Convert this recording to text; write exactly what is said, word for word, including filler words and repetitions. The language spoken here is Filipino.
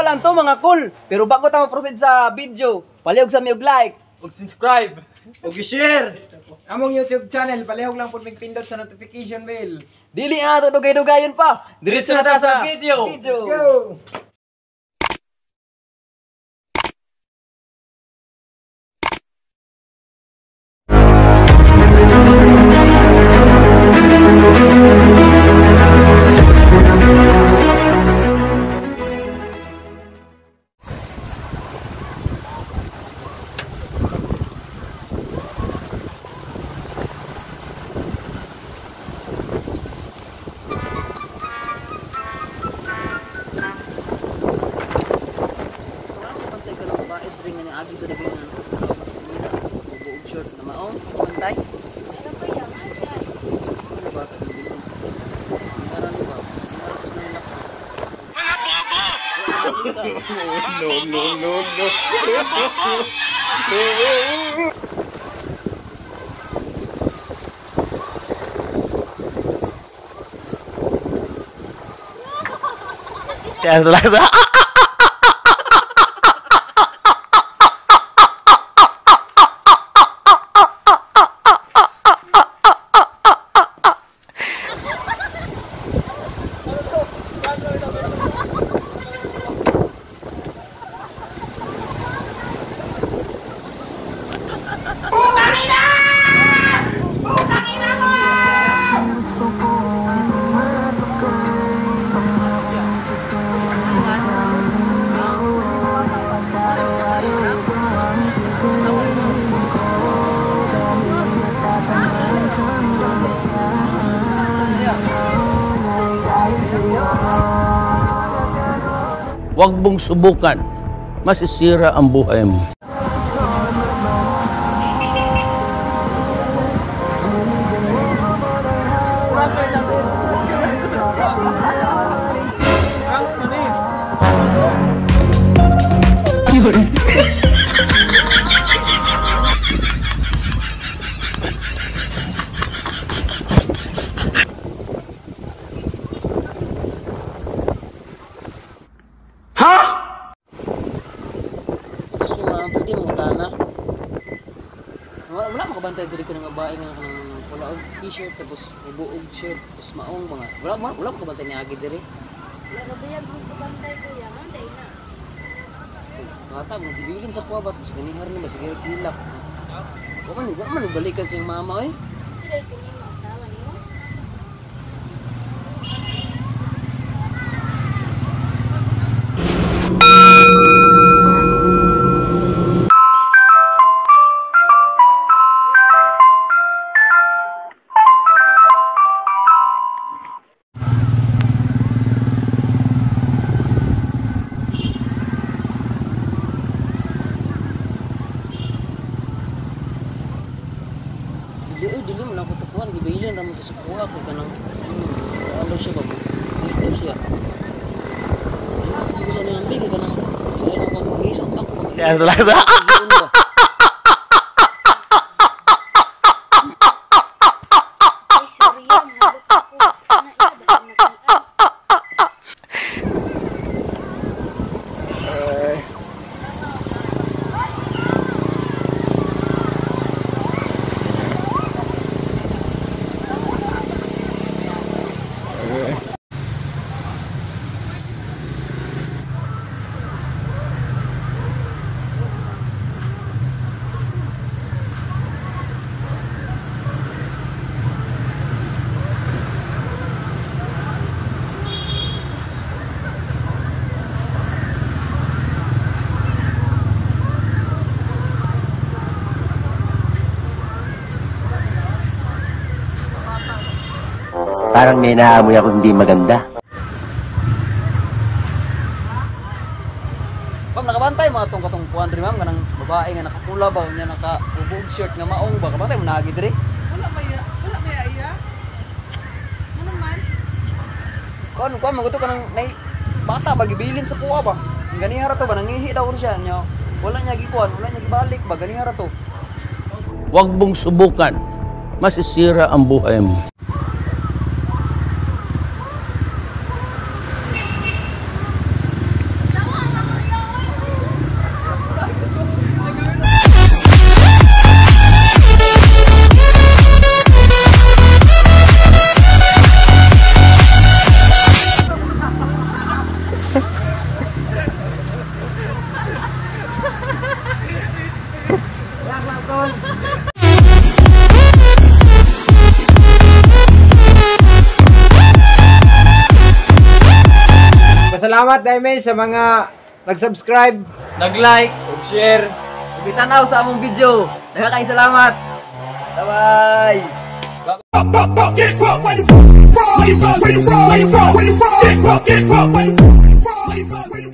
pa lang to mga cool. Pero bago tayo proceed sa video, palihog sa miyog like, ug subscribe, ug share among YouTube channel. Palihog lang pud mig pindot sa notification bell. Dili na nato dugay-dugayon pa. Diretso na ta sa video. video. Let's go. No, no, no, no. Ya, selesai. Huwag mong subukan, masisira ang buhay mo. Wala makabantay diri ko ng babae nga kanang wala og t-shirt tapos buog shirt tapos maong mga wala wala, wala makabantay ni agi diri. Wala ba yan ang kabantay ko yan? Anday na. Ngata mo gibilin sa kuwa ba tapos ganihar ni sige kilak. Wa man wa man balikan siyang mama oy. Sila ko ni asawa niyo. Dili dili mo na ko tukuan gibilin ra mo sa kuwa kay kanang ano siya ba? Ano siya? Hindi ko sa nang bigay kanang wala ko mag-isang tak ko. Ya, selesai. Ay, sorry yan. Nabot ako. Sa ina ina. Basta nakiaan. Parang may naamoy ako hindi maganda. Ma'am, nakabantay mga tong katong kuan diri ma'am kanang babae nga nakapula ba nya naka-ubog shirt nga maong ba kabantay mo naagi diri. Wala maya, wala maya iya. Ano man? Kon kuan maguto kanang nay bata ba gibilin sa kuwa ba. Ganihara to ba nangihi daw siya nya. Wala niya gikuan, wala niya gibalik ba ganihara to. Huwag mong subukan, masisira ang buhay mo. Lawa nga salamat Daime sa mga nag-subscribe, Nag-like. ug share. Bitanaw sa among video. Daghang salamat. Bye-bye. Get crunk when you from, where you from, where you from, where you from, where you from, get crunk when you from, where you from, where you from, where you from.